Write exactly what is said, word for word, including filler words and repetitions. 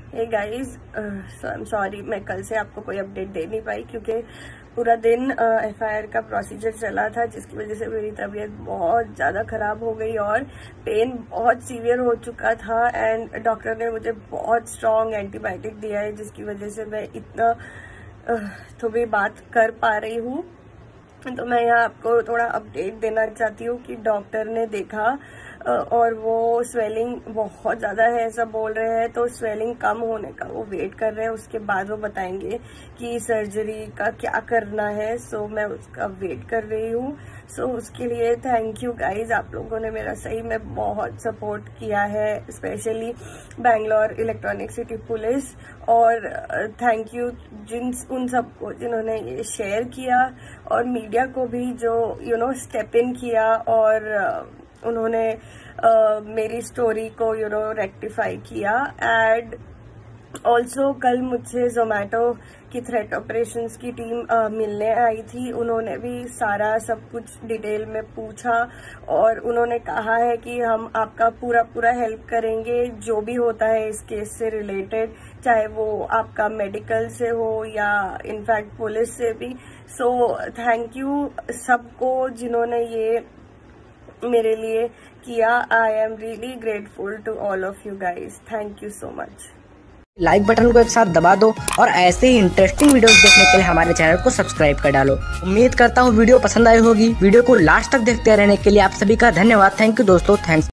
Hey guys, I am sorry मैं कल से आपको कोई अपडेट दे नहीं पाई क्योंकि पूरा दिन एफ आई आर का प्रोसीजर चला था, जिसकी वजह से मेरी तबीयत बहुत ज़्यादा ख़राब हो गई और पेन बहुत सीवियर हो चुका था। एंड डॉक्टर ने मुझे बहुत स्ट्रॉन्ग एंटीबायोटिक दिया है, जिसकी वजह से मैं इतना तो भी बात कर पा रही हूँ। तो मैं यहाँ आपको थोड़ा अपडेट देना चाहती हूँ कि डॉक्टर ने देखा और वो स्वेलिंग बहुत ज़्यादा है ऐसा बोल रहे हैं, तो स्वेलिंग कम होने का वो वेट कर रहे हैं। उसके बाद वो बताएंगे कि सर्जरी का क्या करना है। सो मैं उसका वेट कर रही हूँ। सो उसके लिए थैंक यू गाइज, आप लोगों ने मेरा सही में बहुत सपोर्ट किया है, specially Bangalore electronic city police. और थैंक यू जिन उन सबको जिन्होंने ये शेयर किया और मीडिया को भी जो यू नो स्टेप इन किया और उन्होंने uh, मेरी स्टोरी को यू नो रेक्टिफाई किया। एंड ऑल्सो कल मुझसे जोमेटो की थ्रेट ऑपरेशंस की टीम uh, मिलने आई थी। उन्होंने भी सारा सब कुछ डिटेल में पूछा और उन्होंने कहा है कि हम आपका पूरा पूरा हेल्प करेंगे जो भी होता है इस केस से रिलेटेड, चाहे वो आपका मेडिकल से हो या इनफैक्ट पुलिस से भी। सो थैंक यू सबको जिन्होंने ये मेरे लिए किया। I am really grateful to all of you guys, thank you so much. Like button को एक साथ दबा दो और ऐसे ही इंटरेस्टिंग वीडियोस देखने के लिए हमारे चैनल को सब्सक्राइब कर डालो। उम्मीद करता हूँ वीडियो पसंद आई होगी। वीडियो को लास्ट तक देखते रहने के लिए आप सभी का धन्यवाद। थैंक यू दोस्तों, थैंक्स।